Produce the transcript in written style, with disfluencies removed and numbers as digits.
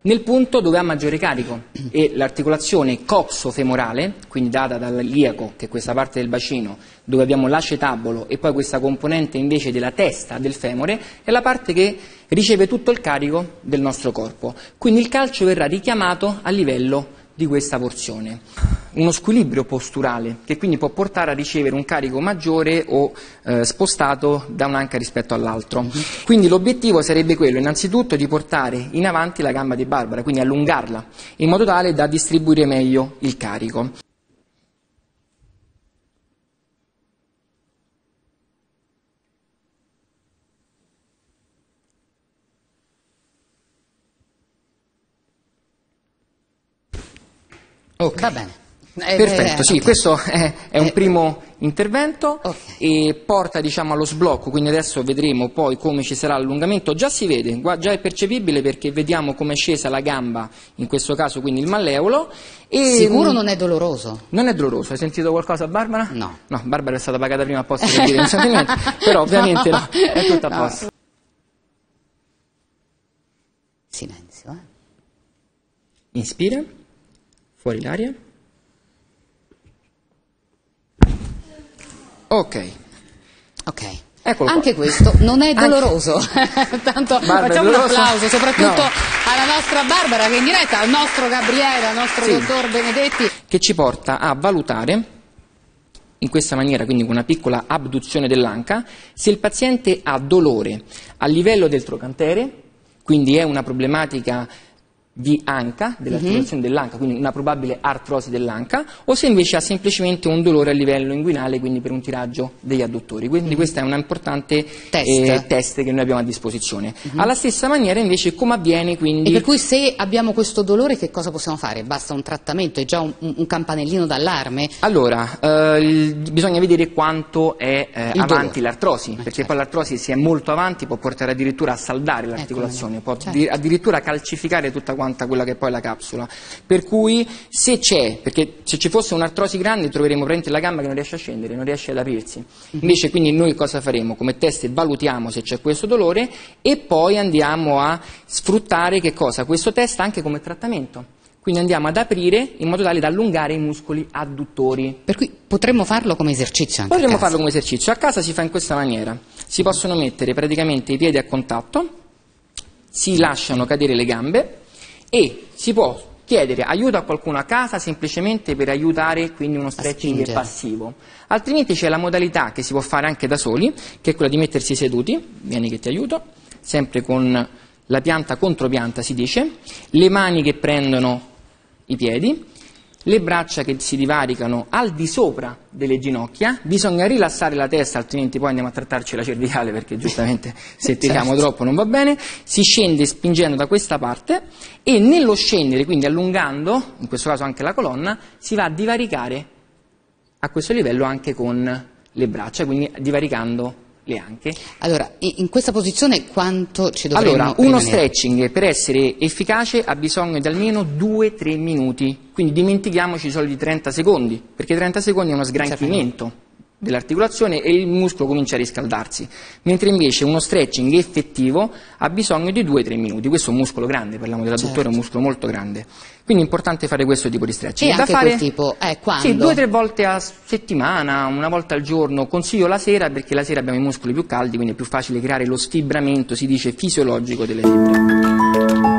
nel punto dove ha maggiore carico, e l'articolazione coxofemorale, quindi data dall'iliaco, che è questa parte del bacino dove abbiamo l'acetabolo, e poi questa componente invece della testa del femore, è la parte che riceve tutto il carico del nostro corpo. Quindi il calcio verrà richiamato a livello di questa porzione. Uno squilibrio posturale che quindi può portare a ricevere un carico maggiore o spostato da un'anca rispetto all'altro. Quindi l'obiettivo sarebbe quello innanzitutto di portare in avanti la gamba di Barbara, quindi allungarla in modo tale da distribuire meglio il carico. Okay. Va bene. Perfetto, sì, okay. Questo è un primo intervento, okay. E porta, diciamo, allo sblocco, quindi adesso vedremo poi come ci sarà l'allungamento. Già si vede, già è percepibile, perché vediamo come è scesa la gamba, in questo caso quindi il malleolo. E sicuro non è doloroso? Non è doloroso. Hai sentito qualcosa, Barbara? No. No, Barbara è stata pagata prima apposta per dire non sente niente, però ovviamente no, è tutto a posto. Silenzio, Inspira, fuori l'aria. Ok. Eccolo anche qua. Questo non è doloroso. Tanto Barbara, facciamo un doloroso? applauso soprattutto No. alla nostra Barbara che è in diretta, al nostro Gabriele, al nostro dottor Benedetti, che ci porta a valutare in questa maniera, quindi con una piccola abduzione dell'anca, se il paziente ha dolore a livello del trocantere, quindi è una problematica di anca, dell'articolazione dell'anca, quindi una probabile artrosi dell'anca, o se invece ha semplicemente un dolore a livello inguinale, quindi per un tiraggio degli adduttori. Quindi questo è un importante test che noi abbiamo a disposizione. Alla stessa maniera invece come avviene quindi... E per cui se abbiamo questo dolore che cosa possiamo fare? Basta un trattamento? È già un campanellino d'allarme? Allora, bisogna vedere quanto è avanti l'artrosi, perché certo. poi l'artrosi, se è molto avanti, può portare addirittura a saldare l'articolazione, può addirittura calcificare tutta quella che è poi la capsula. Per cui se c'è, perché se ci fosse un'artrosi grande troveremo praticamente la gamba che non riesce a scendere, non riesce ad aprirsi. Invece quindi noi cosa faremo? Come test valutiamo se c'è questo dolore e poi andiamo a sfruttare che cosa? Questo test anche come trattamento. Quindi andiamo ad aprire in modo tale da allungare i muscoli adduttori. Per cui potremmo farlo come esercizio anche Potremmo farlo come esercizio. A casa si fa in questa maniera. Si possono mettere praticamente i piedi a contatto, si lasciano cadere le gambe e si può chiedere aiuto a qualcuno a casa semplicemente per aiutare, quindi uno stretching passivo. Altrimenti c'è la modalità che si può fare anche da soli, che è quella di mettersi seduti, vieni che ti aiuto, sempre con la pianta contro pianta si dice, le mani che prendono i piedi, le braccia che si divaricano al di sopra delle ginocchia, bisogna rilassare la testa, altrimenti poi andiamo a trattarci la cervicale, perché giustamente se tiriamo troppo non va bene. Si scende spingendo da questa parte e nello scendere, quindi allungando, in questo caso anche la colonna, si va a divaricare a questo livello anche con le braccia, quindi divaricando le anche. Allora, in questa posizione quanto ci dovremmo Allora, uno rimanere? stretching per essere efficace ha bisogno di almeno 2-3 minuti, quindi dimentichiamoci i soliti 30 secondi, perché 30 secondi è uno sgranchimento dell'articolazione e il muscolo comincia a riscaldarsi, mentre invece uno stretching effettivo ha bisogno di 2-3 minuti. Questo è un muscolo grande, parliamo dell'adduttore, è un muscolo molto grande, quindi è importante fare questo tipo di stretching. E anche quel tipo, quando? Sì, 2-3 volte a settimana, una volta al giorno. Consiglio la sera, perché la sera abbiamo i muscoli più caldi, quindi è più facile creare lo sfibramento, si dice, fisiologico delle fibre.